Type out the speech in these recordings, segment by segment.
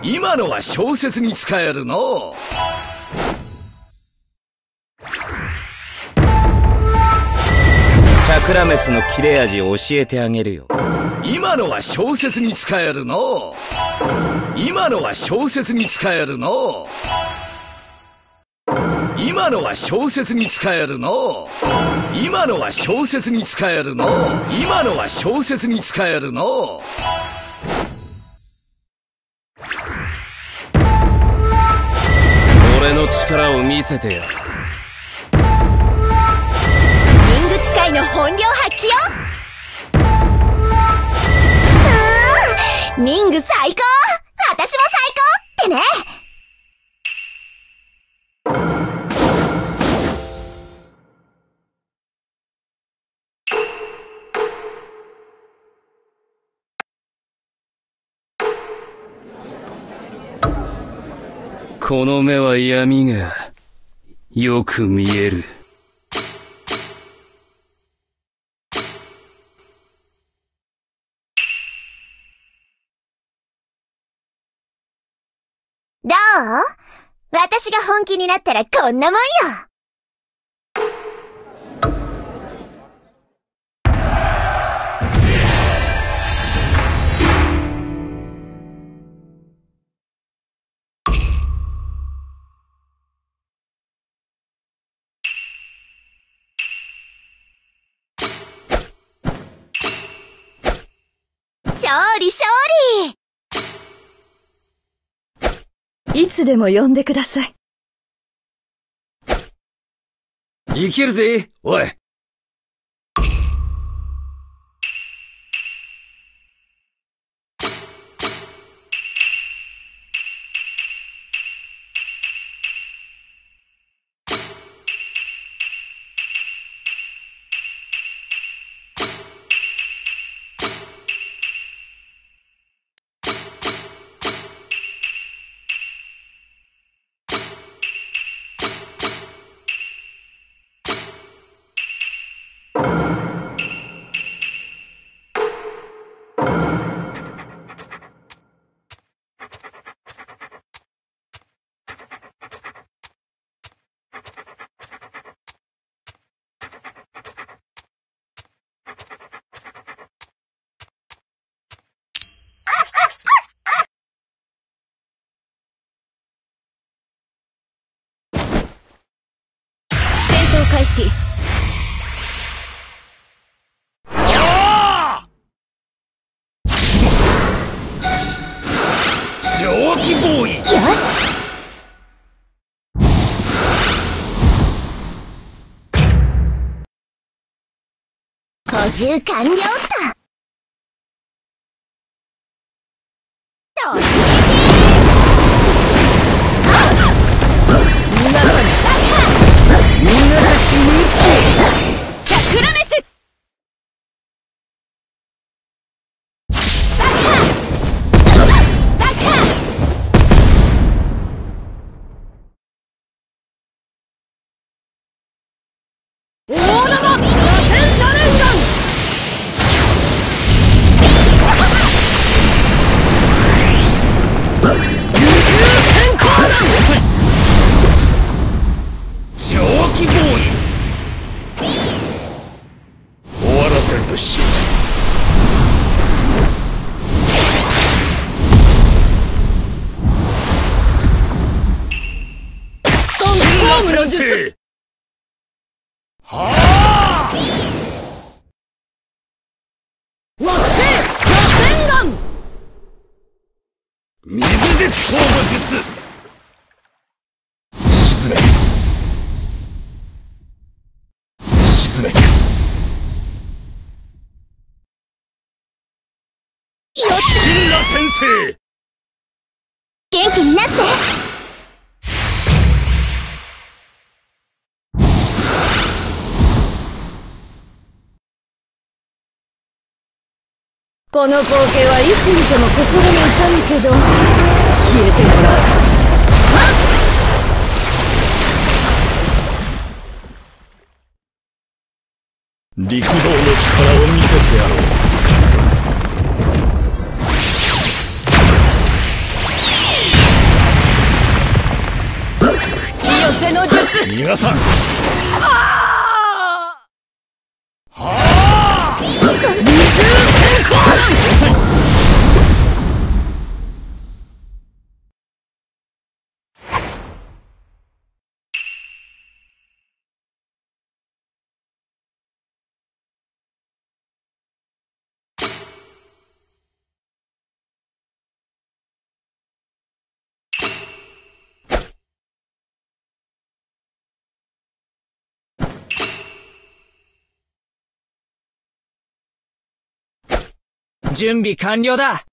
今のは小説に使えるの。 チャクラメスの切れ味を教えてあげるよ。 今のは小説に使えるの。今のは小説に使えるの。今のは小説に使えるの。今のは小説に使えるの。今のは小説に使えるの。 俺の力を見せてや。 リング使いの本領発揮よ。リング最高。私も最高ってね。 この目は闇がよく見える。 どう？私が本気になったらこんなもんよ。勝利勝利！ いつでも呼んでください。 いけるぜ、おい。 開始。 蒸気ボーイ。 よし。補充完了っと。突撃。皆さん。みんなで死ぬってチャクラメスバカバカ大玉螺旋多連弾優秀先行弾蒸気ボーイ。終わらせるとしよう。 ホームの術。 はあ。 わっしー螺旋丸。 水鉄砲の術。沈め。沈め。 よっ神羅転生。 元気になって。 この光景はいつ見ても心に痛むけど、消えてもらう。 陸道の力を見せてやろう。 逃がさん。 準備完了だ。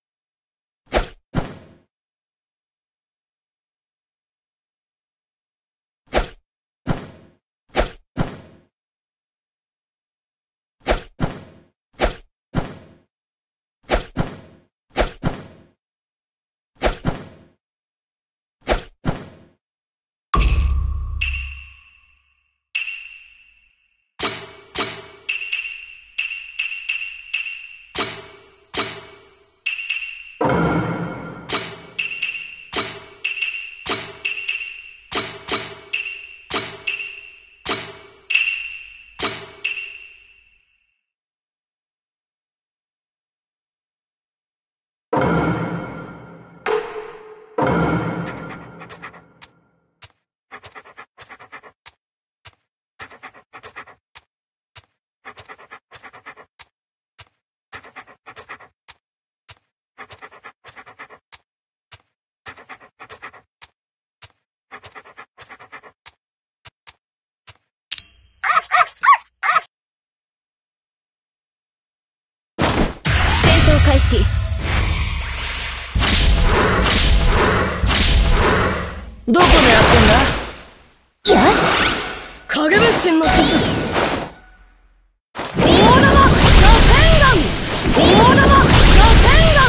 開始。 どこでやってんだ？よし、 影分身の術。大玉螺旋丸、大玉螺旋丸。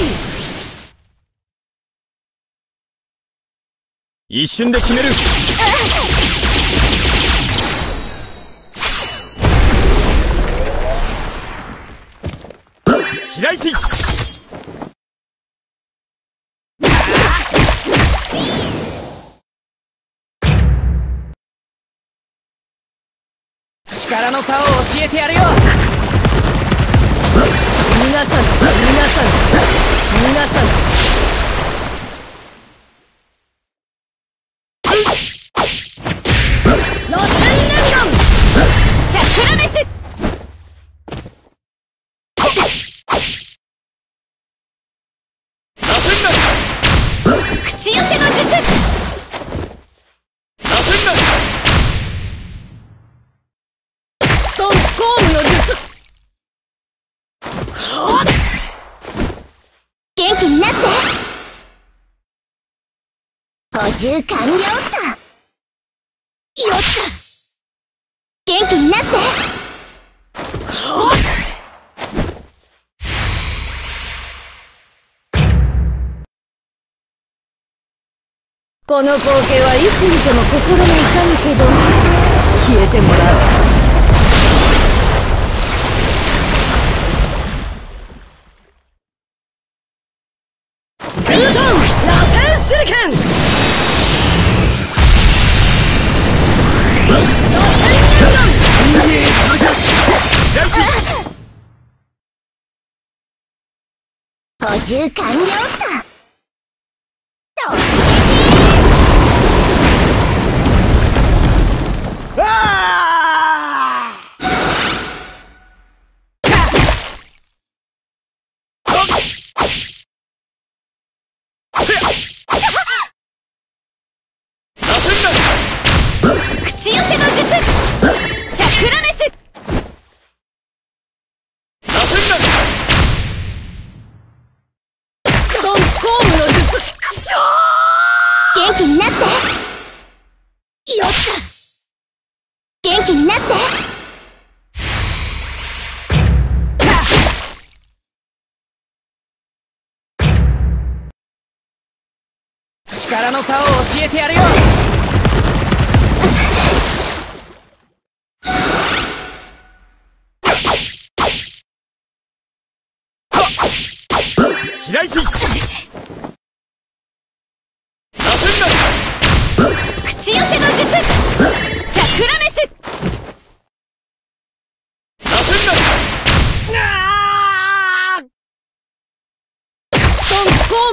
一瞬で決める。 平石。 力の差を教えてやるよ。 皆さん、螺旋連弾、チャクラメス。口寄せの術。トンコームの術。元気になって。補充完了っと。よっと。元気になって。この光景はいつ見ても心が痛むけど、消えてもらう。グートン螺旋手裏剣。螺旋連弾。補充完了っと。口寄せの術。チャクラメス。ドンコームの術。元気になって。よっと。元気になって。 力の差を教えてやるよ。 平石。 口寄せの術。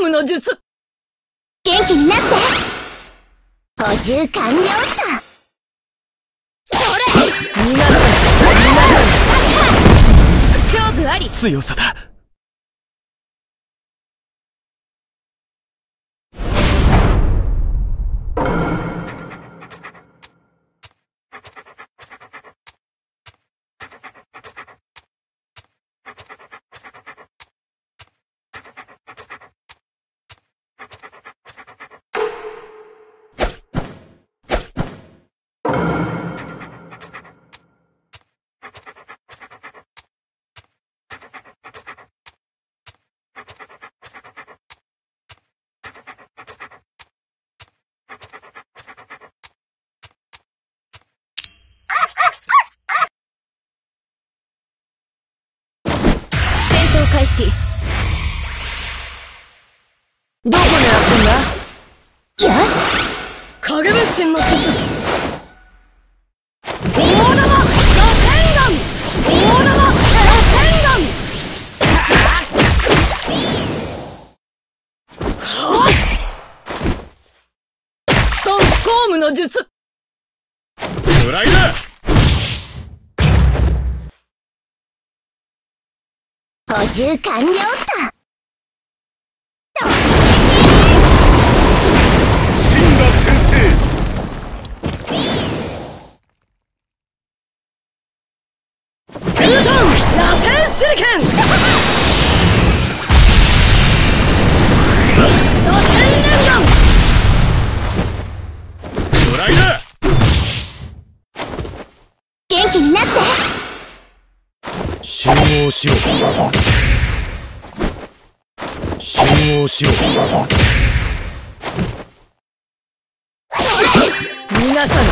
ムの術。 元気になって。補充完了っと。それ。 皆さん勝負あり。 強さだ。 開始。どこ狙ってんだ？ よし。 影分身の術。大玉螺旋丸。大玉螺旋丸。トンコームの術。 フライだ。 補充完了っと。 神羅転生。 グートン螺旋手裏剣。螺旋連弾。 フライだ。 元気になって。 集合しろ。集合しろ。 皆さん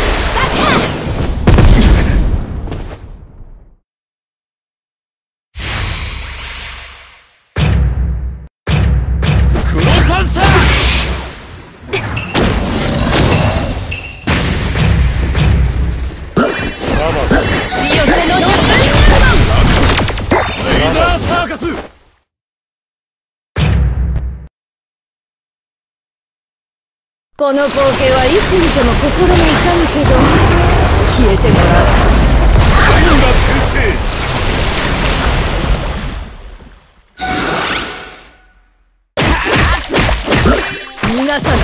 黒パンサー。 血寄せの術。 レイザーサーカス。 この光景はいつ見ても心が痛むけど消えてもらう。 神羅転生。 皆さん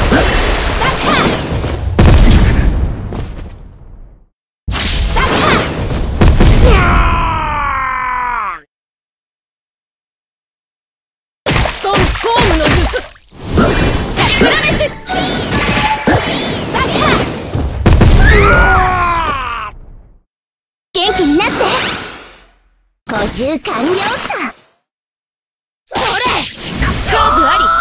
トンコームの術。チャクラメス。 元気になって。補充完了っと。それ。 勝負あり。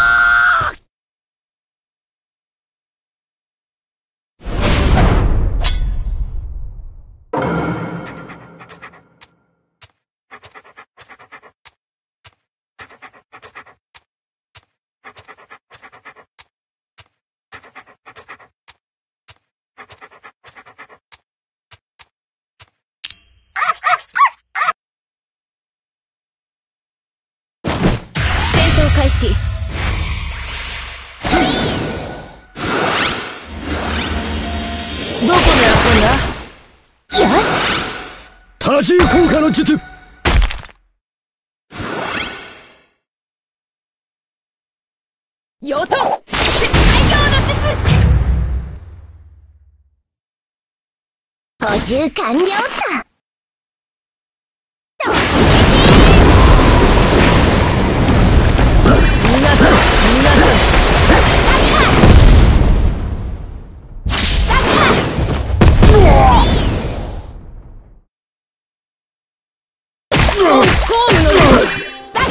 開始。どこでやってんだ？ よし。 多重効果の術。 ヨト絶対用の術。 補充完了っと。 皆さんホームの術。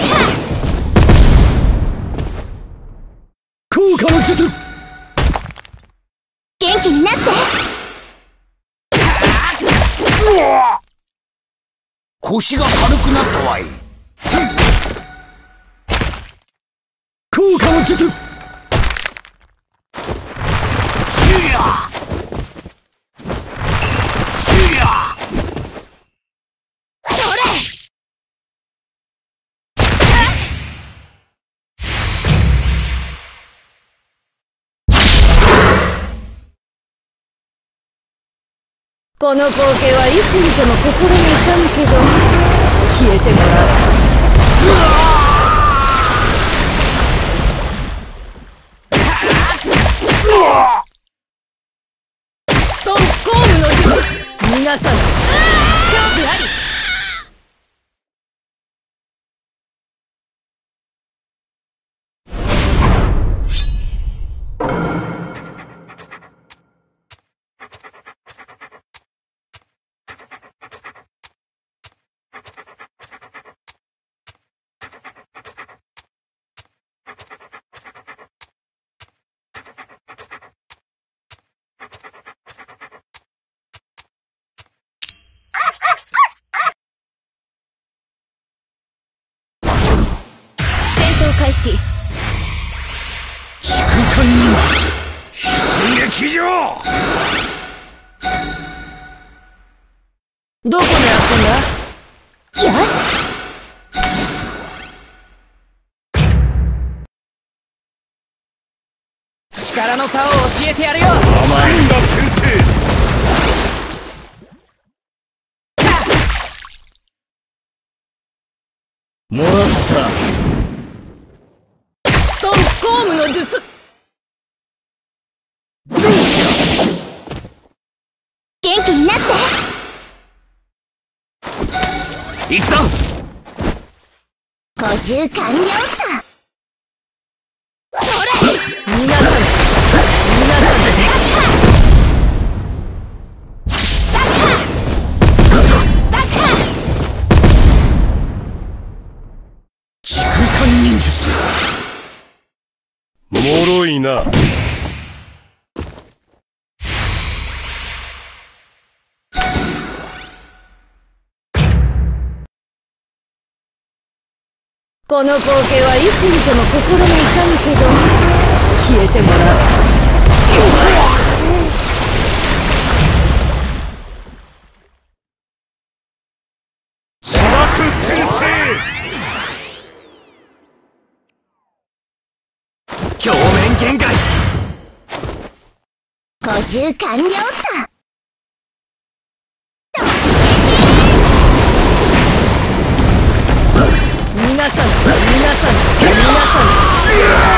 効果の術。 元気になって。 腰が軽くなったわい。 効果の術。 シュヤシュヤ。 それ。 この光景はいつ見ても心に痛むけど、消えてもらう。ストンコームの術、皆さん勝負あり。 開始。 空間忍術出撃場。 どこでやってんだ？ よし。 力の差を教えてやるよ。 甘いんだ先生。 もらった。 ストンコームの術。 元気になって。 行くぞ。 補充完了っと。それ。 皆さん空間忍術。もろいな。 この光景はいつ見ても心に痛むけど、消えてもらう。 砂漠転生。 表面限界。 補充完了っと。 皆さん